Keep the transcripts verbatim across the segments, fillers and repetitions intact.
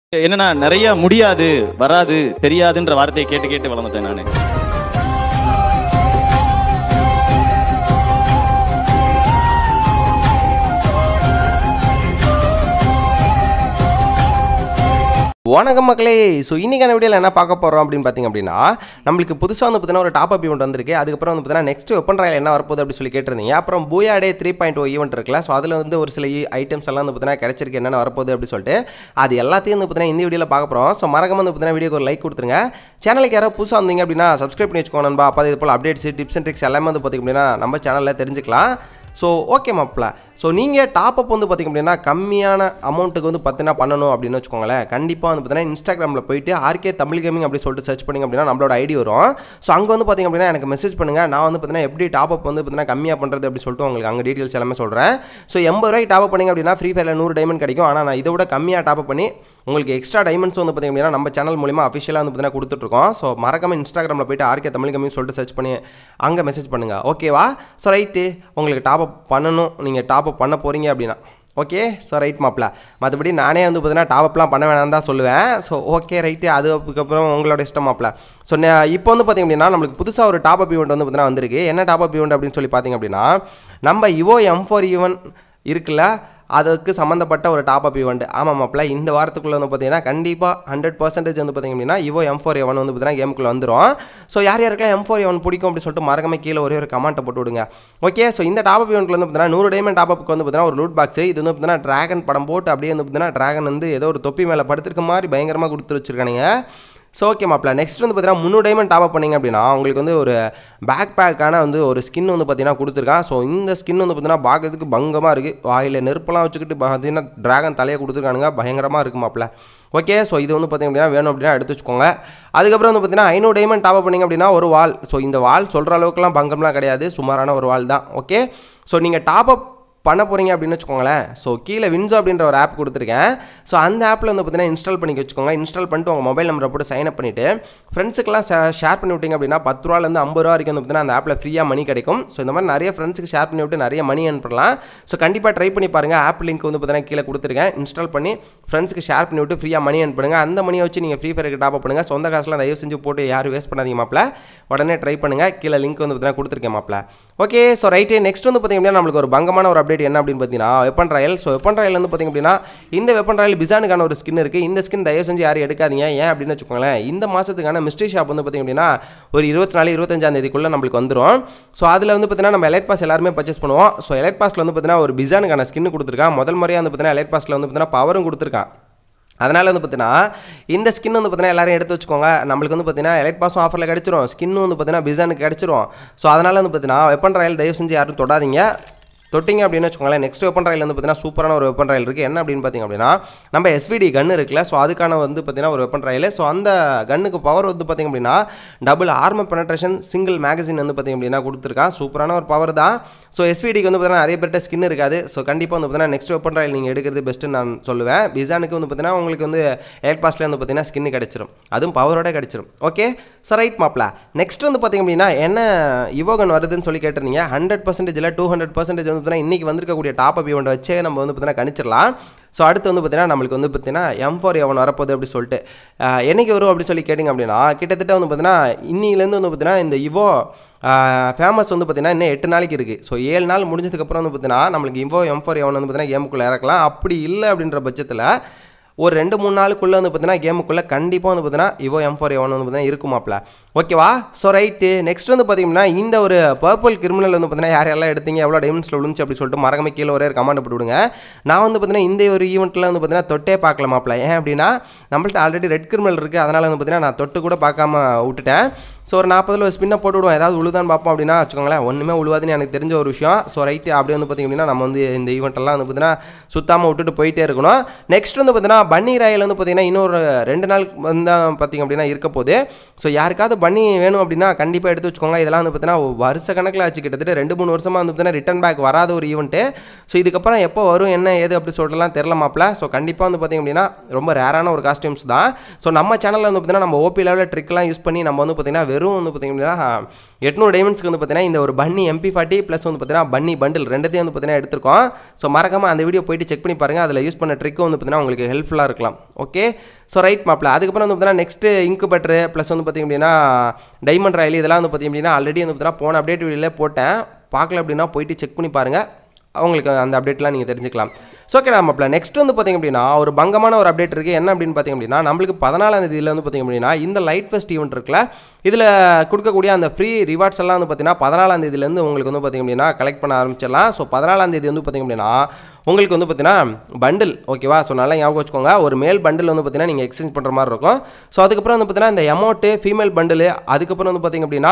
என்னன்னா நிறைய முடியாது, வராது, தெரியாதுன்ற வார்த்தையை கேட்டு கேட்டு வளர்ந்துட்டேன் நானு. வணக்கம் மக்களே. ஸோ இன்றைக்கான வீடியோவில் என்ன பார்க்க போகிறோம் அப்படின்னு பார்த்தீங்க அப்படின்னா, நம்மளுக்கு புதுசாக வந்து பார்த்தீங்கன்னா ஒரு டாப் அப் ஈவெண்ட் வந்திருக்கு. அதுக்கப்புறம் வந்து பார்த்தீங்கன்னா நெக்ஸ்ட் வெப்பன் ராயல் என்ன வரப்போகுது அப்படின்னு சொல்லி கேட்டிருந்தீங்க. அப்புறம் Booyah day three point O event இருக்குல்ல, ஸோ அதில் வந்து ஒரு சில ஐட்டம்ஸ் எல்லாம் வந்து பார்த்தீங்கன்னா கிடச்சிருக்கு, என்னென்ன வரப்போகுது அப்படின்னு சொல்லிட்டு அது எல்லாத்தையும் வந்து பார்த்தீங்கன்னா இந்த வீடியோவில் பார்க்க போகிறோம். ஸோ மறக்காம வந்து பார்த்தீங்கன்னா வீடியோக்கு ஒரு லைக் கொடுத்துருங்க. சேனலுக்கு யாராவது புதுசாக வந்தீங்க அப்படின்னா சப்ஸ்கிரைப் பண்ணி வச்சுக்கோங்க நண்பா. அப்போ இது போல் அப்டேட்ஸ் டிப்ஸ் அண்ட் ட்ரிக்ஸ் எல்லாமே வந்து பார்த்திங்க அப்படின்னா நம்ம சேனலில் தெரிஞ்சுக்கலாம். ஸோ ஓகே மாப்பிள்ள. ஸோ நீங்கள் டாப் அப் வந்து பார்த்திங்க அப்படின்னா கம்மியான அமௌண்ட்டுக்கு வந்து பார்த்தீங்கன்னா பண்ணணும் அப்படின்னு வச்சுக்கோங்களேன். கண்டிப்பாக வந்து பார்த்தீங்கன்னா இன்ஸ்டாகிராமில் போயிட்டு ஆர்கே தமிழ் கேமிங் அப்படி சொல்லிட்டு சர்ச் பண்ணிங்க அப்படின்னா நம்மளோட ஐடி வரும். ஸோ அங்கே வந்து பார்த்திங்க அப்படின்னா எனக்கு மெசேஜ் பண்ணுங்கள். நான் வந்து பார்த்தீங்கன்னா எப்படி டாப் அப் வந்து பார்த்தீங்கன்னா கம்மியாக பண்ணுறது அப்படி சொல்லிட்டு உங்களுக்கு அங்கே டீட்டெயில்ஸ் எல்லாமே சொல்கிறேன். ஸோ எண்பது ரூபாய்க்கு டாப் அப் பண்ணிங்க அப்படின்னா ஃப்ரீ ஃபயரில் நூறு டைமண்ட் கிடைக்கும். ஆனால் நான் இதை விட கம்மியாக டாப் அப் பண்ணி உங்களுக்கு எக்ஸ்ட்ரா டைமண்ட்ஸ் வந்து பார்த்திங்க அப்படின்னா நம்ம சேனல் மூலிமா அஃபிஷியலாக வந்து பார்த்தீங்கன்னா கொடுத்துட்ருக்கோம். ஸோ மறக்காம இன்ஸ்டாகிராமில் போய்ட்டு ஆர்கே தமிழ் கேமிங் சொல்லிட்டு சர்ச் பண்ணி அங்கே மெசேஜ் பண்ணுங்கள். ஓகேவா? ஸோ ரைட்டு, உங்களுக்கு டாப் அப் பண்ணணும், நீங்கள் டாப் அப் பண்ண போகிறீங்க அப்படின்னா ஓகே. ஸோ ரைட் மாப்பிள்ள. மற்றபடி நானே வந்து பார்த்தீங்கன்னா டாப் அப்லாம் பண்ண வேணாம் தான் சொல்லுவேன். ஸோ ஓகே ரைட்டு, அதுக்கப்புறம் உங்களோட இஷ்டம் மாப்பிள்ள. ஸோ இப்போ வந்து பார்த்திங்க அப்படின்னா நம்மளுக்கு புதுசாக ஒரு டாப் அப் ஈவெண்ட் வந்து பார்த்தீங்கன்னா வந்திருக்கு. என்ன டாப் அப் ஈவெண்ட் அப்படின்னு சொல்லி பார்த்திங்க அப்படின்னா, நம்ம இவோ எம் ஃபோர் ஈவெண்ட் இருக்குல்ல, அதுக்கு சம்மந்தப்பட்ட ஒரு டாப் அப் ஈவெண்ட். ஆமாம் மாப்பிள்ள, இந்த வாரத்துக்குள்ளே வந்து பார்த்தீங்கன்னா கண்டிப்பாக ஹண்ட்ரட் பர்சன்டேஜ் வந்து பார்த்திங்க அப்படின்னா இவோ எம் ஃபோர் எவன் வந்து பார்த்தீங்கன்னா கேமுக்குள்ளே வந்துடும். ஸோ யார் யாருக்கெல்லாம் எம் ஃபோர் எவன் பிடிக்கும் அப்படின்னு சொல்லிட்டு மறக்காம கீழே ஒரே ஒரு கமெண்ட்டை போட்டு விடுங்க. ஓகே. ஸோ இந்த டாப் அப் ஈவெண்ட்டில் வந்து பார்த்தீங்கன்னா நூறு டைமண்ட் டாப் அப்புக்கு வந்து பார்த்தீங்கன்னா ஒரு லூட் பாக்ஸ். இது வந்து பார்த்தீங்கன்னா ட்ராகன் படம் போட்டு அப்படியே வந்து பார்த்தீங்கன்னா ட்ராகன் வந்து ஏதோ ஒரு தொப்பி மேலே படுத்துருக்க மாதிரி பயங்கரமாக கொடுத்து வச்சுருக்கானுங்க. ஸோ ஓகே மாப்பிள்ள. நெக்ஸ்ட் வந்து பார்த்தீங்கன்னா முந்நூறு டைமண்ட் டாப் அப் பண்ணிங்க அப்படின்னா உங்களுக்கு வந்து ஒரு பேக் பேக்கான வந்து ஒரு ஸ்கின் வந்து பார்த்தீங்கன்னா கொடுத்துருக்கான். ஸோ இந்த ஸ்கின் வந்து பார்த்தீங்கன்னா பார்க்கறதுக்கு பங்கமாக இருக்குது. வாயில் நெருப்பெல்லாம் வச்சுக்கிட்டு பார்த்தீங்கன்னா ட்ராகன் தலையை கொடுத்துருக்கானுங்க, பயங்கரமாக இருக்குது மாப்பிள்ள. ஓகே. ஸோ இது வந்து பார்த்திங்க அப்படின்னா வேணும் அப்படின்னா எடுத்து வச்சுக்கோங்க. அதுக்கப்புறம் வந்து பார்த்தீங்கன்னா ஐநூறு டைமண்ட் டாப் அப் பண்ணிங்க அப்படின்னா ஒரு வால். ஸோ இந்த வால் சொல்கிற அளவுக்குலாம் பங்கம்லாம் கிடையாது, சுமாரான ஒரு வால் தான். ஓகே. ஸோ நீங்கள் டாப் அப் பண்ண போகிறீங்க அப்படின்னு வச்சுக்கோங்களேன். ஸோ கீழே வின்சோ அப்படின்ற ஒரு ஆப் கொடுத்துருக்கேன். ஸோ அந்த ஆப்பில் வந்து பார்த்தீங்கன்னா இன்ஸ்டால் பண்ணி வச்சுக்கோங்க. இன்ஸ்டால் பண்ணிட்டு உங்கள் மொபைல் நம்பரை போட்டு சைன் அப் பண்ணிவிட்டு ஃப்ரெண்ட்ஸுக்கெல்லாம் ஷேர் பண்ணி விட்டிங்க அப்படின்னா பத்து ரூபாலேருந்து ஐம்பது ரூபா வரைக்கும் வந்து பார்த்தீங்கன்னா அந்த ஆப்பில் ஃப்ரீயாக மணி கிடைக்கும். ஸோ இந்த மாதிரி நிறைய ஃப்ரெண்ட்ஸுக்கு ஷேர் பண்ணி விட்டு நிறைய மணி அனுப்பலாம். ஸோ கண்டிப்பாக ட்ரை பண்ணி பாருங்கள். ஆப் லிங்க் வந்து பார்த்தீங்கன்னா கீழே கொடுத்துருக்கேன். இன்ஸ்டால் பண்ணி ஃப்ரெண்ட்ஸுக்கு ஷேர் பண்ணி விட்டு ஃப்ரீயாக மணி அனுப்புங்க. அந்த மணியை வச்சு நீங்கள் ஃப்ரீ ஃபயருக்கு டாப் அப் பண்ணுங்கள். சொந்த காசுலாம் தயவு செஞ்சு போட்டு யாரும் வேஸ்ட் பண்ணாதீங்க மாப்பிள்ள. உடனே ட்ரை பண்ணுங்கள். கீழே லிங்க் வந்து பார்த்தீங்கன்னா கொடுத்துருக்கேன் மாப்பிள்ள. ஓகே. ஸோ ரைட்டு, நெக்ஸ்ட் வந்து பார்த்திங்க அப்படின்னா நம்மளுக்கு ஒரு பங்கமான ஒரு அப்டேட் என்ன அப்படின்னு பார்த்தீங்கன்னா weapon royale. So weapon royale வந்து பார்த்திங்க அப்படின்னா இந்த வெப்பன் ராயல் பிசானுக்கான ஒரு ஸ்கின் இருக்குது. இந்த ஸ்கின் தயவு செஞ்சு யாரும் எடுக்காதீங்க. ஏன் அப்படின்னு வச்சுக்கோங்களேன், இந்த மாதத்துக்கான மிஸ்ட்ரி ஷாப் வந்து பார்த்திங்க அப்படின்னா ஒரு இருபத்தி நாலு இருபத்தஞ்சாம் தேதிக்குள்ளே நம்மளுக்கு வந்துடும். ஸோ அதில் வந்து பார்த்திங்கன்னா நம்ம எலைட் பாஸ் எல்லாருமே பர்ச்சேஸ் பண்ணுவோம். ஸோ எலைட் பாஸில் வந்து பார்த்திங்கன்னா ஒரு பிசானுக்கான ஸ்கின் கொடுத்துருக்கான். முதல் முறையாக வந்து பார்த்திங்கன்னா எலைட் பாஸில் வந்து பார்த்திங்கன்னா பவரும் கொடுத்துருக்கான். அதனால் வந்து பார்த்தீங்கன்னா இந்த ஸ்கின் வந்து பார்த்தீங்கன்னா எல்லாரும் எடுத்து வச்சுக்கோங்க. நம்மளுக்கு வந்து பார்த்தீங்கன்னா எலைட் பாஸும் ஆஃபரில் கிடச்சிரும், ஸ்கின்னும் வந்து பார்த்தீங்கன்னா பிசானுக்கு கிடச்சிரும். ஸோ அதனால் வந்து பார்த்தீங்கன்னா வெப்பன் ராயல் தயவு செஞ்சு யாரும் தொடாதீங்க. தொட்டிங்க அப்படின்னு வச்சுக்கோங்களேன். நெக்ஸ்ட் வெப்பன் ராயல் வந்து பார்த்தீங்கன்னா சூப்பரான ஒரு வெப்பன் ராயல் இருக்குது. என்ன அப்படின்னு பார்த்திங்க அப்படின்னா நம்ம எஸ்விடி கன் இருக்குல்ல, ஸோ அதுக்கான வந்து பார்த்தீங்கன்னா ஒரு வெப்பன் ராயல். ஸோ அந்த கன்னுக்கு பவர் வந்து பார்த்திங்க அப்படின்னா double armour penetration single magazine வந்து பார்த்திங்க அப்படின்னா கொடுத்துருக்கான். சூப்பரான ஒரு பவர் தான். ஸோ எஸ்விடிக்கு வந்து பார்த்தீங்கன்னா நிறைய பேர்ட்ட ஸ்கின் இருக்காது. ஸோ கண்டிப்பாக வந்து பார்த்தீங்கன்னா நெக்ஸ்ட் வெப்பன் ராயல் நீங்கள் எடுக்கிறது பெஸ்ட்டுன்னு நான் சொல்லுவேன். பிசானுக்கு வந்து பார்த்தீங்கன்னா உங்களுக்கு வந்து எலைட் பாஸ்லேயே வந்து பார்த்தீங்கன்னா ஸ்கின் கிடச்சிரும், அதுவும் பவரோட கிடச்சிரும். ஓகே. ஸோ ரைட் மாப்பிள்ள. நெக்ஸ்ட் வந்து பார்த்திங்க அப்படின்னா என்ன இவோகன் வருதுன்னு சொல்லி கேட்டிருந்தீங்க. ஹண்ட்ரட் பர்சன்டேஜ் இல்லை டூ ஹண்ட்ரட் பர்சன்டேஜ் இன்றைக்கி வந்திருக்கக்கூடிய டாப் அப் ஈவெண்ட் வச்சே நம்ம வந்து பார்த்தீங்கன்னா கணிச்சிடலாம். ஸோ அடுத்து வந்து பார்த்தீங்கன்னா நம்மளுக்கு வந்து பார்த்தீங்கன்னா எம் ஃபோர் எவன் வரப்போகுது அப்படி சொல்லிட்டு என்றைக்கு வரும் அப்படி சொல்லி கேட்டிங்க அப்படின்னா கிட்டத்தட்ட வந்து பார்த்தீங்கன்னா இன்னிலேருந்து வந்து பார்த்தீங்கன்னா இந்த இவோ ஃபேமஸ் வந்து பார்த்தீங்கன்னா இன்னும் எட்டு நாளைக்கு இருக்குது. ஸோ ஏழு நாள் முடிஞ்சதுக்கப்புறம் வந்து பார்த்தீங்கன்னா நம்மளுக்கு இவோ எம் ஃபோர் எவன் வந்து பார்த்தீங்கன்னா கேமுக்குள்ளே இறக்கலாம். அப்படி இல்லை அப்படின்ற பட்சத்தில் ஒரு ரெண்டு மூணு நாளுக்குள்ளே வந்து பார்த்தீங்கன்னா கேமுக்குள்ளே கண்டிப்பாக வந்து பார்த்தீங்கன்னா இவோ எம் ஃபோர் எவன் வந்து பார்த்தீங்கன்னா இருக்குமாப்பில். ஓகேவா? So right. நெக்ஸ்ட் வந்து பார்த்திங்கன்னா இந்த ஒரு பர்பிள் கிரிமினல் வந்து பார்த்தீங்கன்னா யார் யாரெல்லாம் எடுத்தீங்க, எவ்வளோ டைமண்ட்ஸில் விழுந்துச்சு அப்படி சொல்லிட்டு மறக்காம கீழே ஒரே ஒரு கமெண்ட் போட்டு விடுங்க. நான் வந்து பார்த்தீங்கன்னா இந்த ஒரு ஈவெண்ட்டில் வந்து பார்த்தீங்கன்னா தொட்டே பார்க்கல மாப்பிள்ள. ஏன் அப்படின்னா நம்மள்ட்ட ஆல்ரெடி ரெட் கிரிமினல் இருக்குது. அதனால் வந்து பார்த்தீங்கன்னா நான் தொட்டு கூட பார்க்காம விட்டுட்டேன். ஸோ ஒரு நாற்பதில் ஒரு ஸ்பின்னை போட்டு விடுவோம், ஏதாவது உழுதான்னு பார்ப்போம் அப்படின்னா வச்சுக்கோங்களேன். ஒன்றுமே உழுவாதுன்னு எனக்கு தெரிஞ்ச ஒரு விஷயம். ஸோ ரைட்டு, அப்படியே வந்து பார்த்திங்க அப்படின்னா நம்ம வந்து இந்த ஈவெண்ட்டெல்லாம் வந்து பார்த்தீங்கன்னா சுத்தாமல் விட்டுட்டு போயிட்டே இருக்கணும். நெக்ஸ்ட் வந்து பார்த்தீங்கன்னா பன்னி ராயல் வந்து பார்த்தீங்கன்னா இன்னொரு ரெண்டு நாள் வந்து பார்த்திங்க அப்படின்னா இருக்க போகுது. ஸோ யாருக்காவது பன்னி வேணும் அப்படின்னா கண்டிப்பாக எடுத்து வச்சுக்கோங்க. இதெல்லாம் வந்து பார்த்தீங்கன்னா வருஷ கணக்கில் ஆச்சு, கிட்டத்தட்ட ரெண்டு மூணு வருஷமாக வந்து பார்த்தீங்கன்னா ரிட்டன் பேக் வராத ஒரு ஈவெண்ட்டு. ஸோ இதுக்கப்புறம் எப்போ வரும் என்ன ஏது அப்படி சொல்லிட்டுலாம் தெரில மாப்பிள்ள. ஸோ கண்டிப்பாக வந்து பார்த்திங்க அப்படின்னா ரொம்ப ரேரான ஒரு காஸ்டியூம்ஸ் தான். ஸோ நம்ம சேனலில் வந்து பார்த்தீங்கன்னா நம்ம ஓபி லெவலில் ட்ரிக்லாம் யூஸ் பண்ணி நம்ம வந்து பார்த்தீங்கன்னா வெறும் வந்து பார்த்திங்க அப்படின்னா எட்நூறு டைமண்ட்ஸ்க்கு வந்து பார்த்தீங்கன்னா இந்த ஒரு பன்னி எம்பி ஃபார்ட்டி ப்ளஸ் வந்து பார்த்தீங்கன்னா பன்னி பண்டில் ரெண்டுத்தையும் வந்து பார்த்தீங்கன்னா எடுத்திருக்கோம். ஸோ மறக்காமல் அந்த வீடியோ போயிட்டு செக் பண்ணி பாருங்கள். அதில் யூஸ் பண்ண ட்ரிக்கும் வந்து பார்த்தீங்கன்னா உங்களுக்கு ஹெல்ப்ஃபுல்லாக இருக்கலாம். ஓகே, ஸோ ரைட் மாப்பிள. அதுக்கப்புறம் வந்து பார்த்தீங்கன்னா நெக்ஸ்ட்டு இன்குபேட்டர் ப்ளஸ் வந்து பார்த்திங்க அப்படின்னா டைமண்ட் ராயல் இதெல்லாம் வந்து பார்த்திங்க அப்படின்னா ஆல்ரெடி வந்து பார்த்தீங்கன்னா போன அப்டேட் வீடியோவில் போட்டேன். பார்க்கல அப்படின்னா போயிட்டு செக் பண்ணி பாருங்கள். அவங்களுக்கு அந்த அப்டேட்லாம் நீங்கள் தெரிஞ்சுக்கலாம். ஸோ ஓகே மாப்பிள. நெக்ஸ்ட் வந்து பார்த்திங்க அப்படின்னா ஒரு பங்கமான ஒரு அப்டேட் இருக்குது. என்ன அப்படின்னு பார்த்திங்க அப்படின்னா நம்மளுக்கு பதினாலாம் தேதியில் வந்து பார்த்திங்க அப்படின்னா இந்த லைட் ஃபெஸ்ட் ஈவெண்ட் இருக்குல்ல, இதில் கொடுக்கக்கூடிய அந்த ஃப்ரீ ரிவார்ட்ஸ் எல்லாம் வந்து பார்த்திங்கன்னா பதினாலாம் தேதியிலேருந்து உங்களுக்கு வந்து பார்த்திங்க அப்படின்னா கலெக்ட் பண்ண ஆரம்பிச்சிடலாம். ஸோ பதினாலாம் தேதி வந்து பார்த்திங்க அப்படின்னா உங்களுக்கு வந்து பார்த்தீங்கன்னா பண்டில் ஓகேவா. ஸோ நல்லா ஞாபகம் வச்சுக்கோங்க. ஒரு மேல் பண்டில் வந்து பார்த்தீங்கன்னா நீங்கள் எக்ஸ்சேஞ்ச் பண்ணுற மாதிரி இருக்கும். ஸோ அதுக்கப்புறம் வந்து பார்த்தீங்கன்னா இந்த அமௌண்ட்டு ஃபீமேல் பண்டில், அதுக்கப்புறம் வந்து பார்த்திங்க அப்படின்னா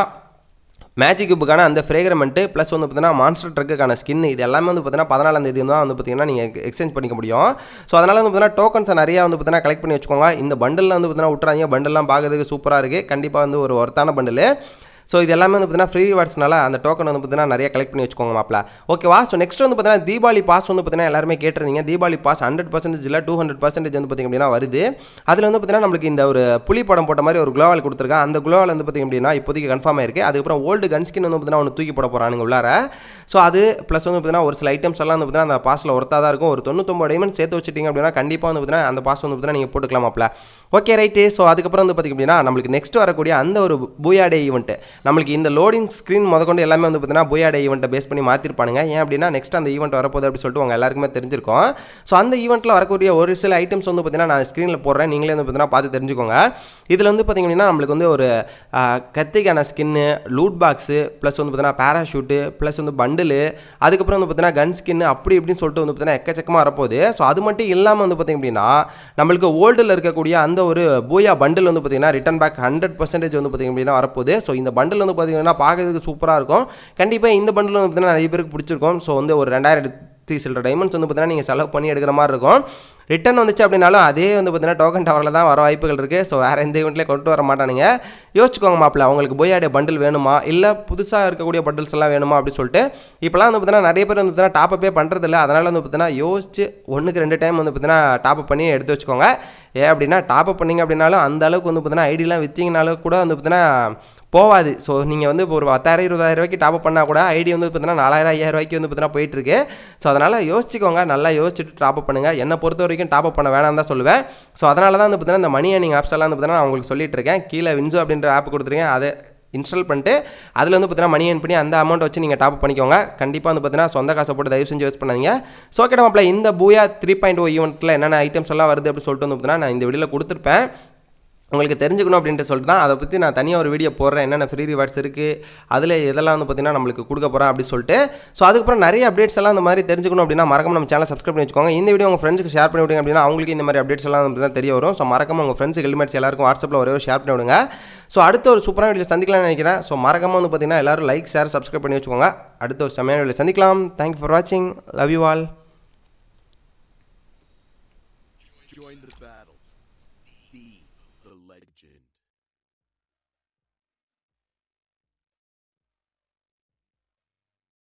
மேஜிக் கியூப்புக்கான அந்த ஃப்ரேக்ரமெண்ட்டு ப்ளஸ் வந்து பார்த்தீங்கன்னா மான்ஸ்டர் ட்ரக்குக்கான ஸ்கின் இது எல்லாமே வந்து பார்த்தீங்கன்னா பதினாலாம் தேதி தான் வந்து பார்த்தீங்கன்னா நீங்கள் எக்ஸ்சேஞ்ச் பண்ணிக்க முடியும். ஸோ அதனால் வந்து பார்த்தீங்கன்னா டோக்கன்ஸை நிறையா வந்து பார்த்தீங்கன்னா கலெக்ட் பண்ணி வச்சுக்கோங்க. இந்த பண்டில் வந்து பார்த்தீங்கன்னா விட்டுறாங்க. பண்டில்லாம் பார்க்கறதுக்கு சூப்பராக இருக்குது. கண்டிப்பாக வந்து ஒரு ஒர்த்தான பண்டில். ஸோ இது எல்லாமே வந்து பார்த்தீங்கன்னா ஃப்ரீ ரிவார்ட்ஸ்னால அந்த டோக்கன் வந்து பார்த்தீங்கன்னா நிறைய கலெக்ட் பண்ணி வச்சுக்கோங்க மாப்பிள. ஓகேவா. ஸோ நெக்ஸ்ட் வந்து பார்த்தீங்கன்னா தீபாவளி பாஸ் வந்து பார்த்தீங்கன்னா எல்லாருமே கேட்டிருந்தீங்க. தீபாவளி பாஸ் ஹண்ட்ரட் பர்சன்டேஜ் இல்லை டூ ஹண்ட்ரட் பர்சன்டேஜ் வந்து பார்த்திங்க அப்படின்னா வருது. அதில் வந்து பார்த்தீங்கன்னா நம்மளுக்கு இந்த ஒரு புலி படம் போட்ட மாதிரி ஒரு குளோவால் கொடுத்துருக்கேன். அந்த குளோவால் வந்து பார்த்திங்க அப்படின்னா இப்போதைக்கு கன்ஃபார்ம் ஆயிருக்கு. அதுக்கப்புறம் ஓல்டு கன் ஸ்கின் வந்து பார்த்தீங்கன்னா ஒன்று தூக்கி போட போகிறானுங்க உள்ளார. ஸோ அது ப்ளஸ் வந்து பார்த்தீங்கன்னா ஒரு சில ஐட்டம்ஸ் எல்லாம் வந்து பார்த்தீங்கன்னா அந்த பாஸில் ஒருத்தாக தான் இருக்கும். ஒரு தொண்ணூத்தொம்பது டைமண்ட் சேர்த்து வச்சுட்டிங்க அப்படின்னா கண்டிப்பாக வந்து பார்த்தீங்கன்னா அந்த பாஸ் வந்து பார்த்தீங்கன்னா நீங்கள் போட்டுக்கலாம் மாப்பிள. Okay right. ஸோ அதுக்கப்புறம் வந்து பார்த்திங்க அப்படின்னா நம்மளுக்கு நெக்ஸ்ட் வரக்கூடிய அந்த ஒரு பூயா டே ஈவெண்ட் நம்மளுக்கு இந்த லோடிங் ஸ்க்ரீன் முதற்கொண்டு எல்லாமே வந்து பார்த்தீங்கன்னா பூயா டே ஈவெண்ட்டை பேஸ் பண்ணி மாற்றிருப்பானுங்க. ஏன் அப்படின்னா நெக்ஸ்ட் அந்த ஈவெண்ட் வரப்போகுது அப்படின்னு சொல்லிட்டு உங்கள் எல்லாருக்குமே தெரிஞ்சிருக்கும். ஸோ அந்த ஈவெண்ட்டில் வரக்கூடிய ஒரு சில ஐட்டம்ஸ் வந்து பார்த்தீங்கன்னா நான் ஸ்க்ரீனில் போடுறேன். நீங்களே வந்து பார்த்தீங்கன்னா பார்த்து தெரிஞ்சுக்கோங்க. இதில் வந்து பார்த்திங்க அப்படின்னா நம்மளுக்கு வந்து ஒரு கத்திக்கான ஸ்கின்னு, லூட் பாக்ஸு ப்ளஸ் வந்து பார்த்தீங்கன்னா பேராஷூட்டு ப்ளஸ் வந்து பண்டிலு, அதுக்கப்புறம் வந்து பார்த்தீங்கன்னா கன் ஸ்கின்னு அப்படி இப்படின்னு சொல்லிட்டு வந்து பார்த்தீங்கன்னா எக்கச்சக்கமாக வரப்போகுது. ஸோ அது மட்டும் இல்லாமல் வந்து பார்த்திங்க அப்படின்னா நம்மளுக்கு ஓல்டில் இருக்கக்கூடிய அந்த ஒரு பூயா பண்டில் வந்து பார்த்திங்கன்னா ரிட்டன் பேக் ஹண்ட்ரட் பர்சன்டேஜ் வந்து பார்த்திங்க அப்படின்னா வரப்போகுது. ஸோ இந்த பண்டில் வந்து பார்த்திங்கன்னா பார்க்கறதுக்கு சூப்பராக இருக்கும். கண்டிப்பாக இந்த பண்டில் வந்து பார்த்தீங்கன்னா நிறைய பேருக்கு பிடிச்சிருக்கும். ஸோ வந்து ஒரு ரெண்டாயிரத்தி சில டைமண்ட்ஸ் வந்து பார்த்தீங்கன்னா நீங்கள் செலவு பண்ணி எடுக்கிற மாதிரி இருக்கும். ரிட்டன் வந்துச்சு அப்படின்னாலும் அதே வந்து பார்த்தீங்கன்னா டோக்கன் டவரில் தான் வர வாய்ப்புகள் இருக்குது. ஸோ வேறு எந்த ஈவெண்ட்லேயே கொண்டு வர மாட்டானுங்க. யோசிச்சுக்கோங்க மாப்பிள்ள. உங்களுக்கு போயாடைய பண்டில் வேணுமா இல்லை புதுசாக இருக்கக்கூடிய பண்டில்ஸ் எல்லாம் வேணுமா அப்படின்னு சொல்லிட்டு இப்போலாம் வந்து பார்த்தீங்கன்னா நிறைய பேர் வந்து பார்த்தீங்கன்னா டாப்பப்பே பண்ணுறதில்ல. அதனால் வந்து பார்த்தீங்கன்னா யோசிச்சு ஒன்றுக்கு ரெண்டு டைம் வந்து பார்த்தீங்கன்னா டாப்அப் பண்ணி எடுத்து வச்சுக்கோங்க. ஏன் அப்படின்னா டாப்அப் பண்ணிங்க அப்படின்னாலும் அந்த அளவுக்கு வந்து பார்த்தீங்கன்னா ஐடியெலாம் விற்றிங்கனாலும் கூட வந்து பார்த்தீங்கன்னா போவாது. ஸோ நீங்கள் வந்து இப்போ ஒரு பத்தாயிரம் இருபதாயிரம் ரூபாய்க்கு டாப்அப் பண்ணால் கூட ஐடி வந்து பார்த்தீங்கன்னா நாலாயிரம் ஐயாயிரம் ரூபாய்க்கு வந்து பார்த்தீங்கன்னா போயிட்டுருக்கு. ஸோ அதனால் யோசிச்சுக்கோங்க. நல்லா யோசிச்சுட்டு டாப்அப் பண்ணுங்கள். என்னை பொறுத்த வரைக்கும் டாப்அப் பண்ண வேணாம் தான் சொல்லுவேன். ஸோ அதனால தான் வந்து பார்த்தீங்கன்னா இந்த மணி ஏர்னிங் ஆப்ஸ் எல்லாம் வந்து பார்த்தீங்கன்னா நான் உங்களுக்கு சொல்லிட்டு இருக்கேன். கீழே வின்சோ அப்படின்ற ஆப் கொடுத்துருக்கேன். அதை இன்ஸ்டால் பண்ணிட்டு அதில் வந்து பார்த்தீங்கன்னா மணி ஏர்ன் பண்ணி அந்த அமௌண்ட் வச்சு நீங்கள் டாப் பண்ணிக்கோங்க. கண்டிப்பாக வந்து பார்த்தீங்கன்னா சொந்த காசை போட்டு தயவு செஞ்சு யூஸ் பண்ணாதீங்க. ஸோ ஓகே மாப்பிள்ள. இந்த பூயா த்ரீ பாயிண்ட் ஓ ஈவெண்ட்டில் என்னென்ன ஐட்டம்ஸ் எல்லாம் வருது அப்படின்னு சொல்லிட்டு வந்து பார்த்தீங்கன்னா நான் இந்த வீடியோவில் கொடுத்துருப்பேன். உங்களுக்கு தெரிஞ்சுக்கணும் அப்படின்ட்டு சொல்லிட்டு தான் அதை பற்றி நான் தனியாக ஒரு வீடியோ போடுறேன். என்னென்ன ஃப்ரீ ரிவார்ட்ஸ் இருக்குது, அதில் இதெல்லாம் வந்து பார்த்தீங்கன்னா நம்மளுக்கு கொடுக்க போகிறேன் அப்படின்னு சொல்லிட்டு. ஸோ அதுக்கப்புறம் நிறைய அப்டேட்ஸ் எல்லாம் இந்த மாதிரி தெரிஞ்சுக்கணும் அப்படின்னா மறக்காம நம்ம சேனல் சப்ஸ்கிரைப் பண்ணி வச்சுக்கோங்க. இந்த வீடியோ உங்கள் ஃப்ரெண்ட்ஸ்க்கு ஷேர் பண்ணி விடுங்க அப்படின்னா அவங்களுக்கு இந்த மாதிரி அப்டேட்ஸ் எல்லாம் வந்து தான் தெரிய வரும். ஸோ மறக்காம உங்கள் ஃப்ரெண்ட்ஸ் ஹெல்மெட்ஸ் எல்லாருக்கும் வாட்ஸ்அப்பில் ஒரே ஷேர் பண்ணி விடுங்க. ஸோ அடுத்த ஒரு சூப்பரான வீடியோ சந்திக்கலாம்னு நினைக்கிறேன். ஸோ மறக்காம வந்து பார்த்தீங்கன்னா எல்லாரும் லைக் ஷேர் சப்ஸ்கிரைப் பண்ணி வச்சுக்கோங்க. அடுத்த ஒரு செம்மையான வீடியோ சந்திக்கலாம். தேங்க்யூ ஃபார் வாட்சிங். Love you all. Join the battle. Be the legend.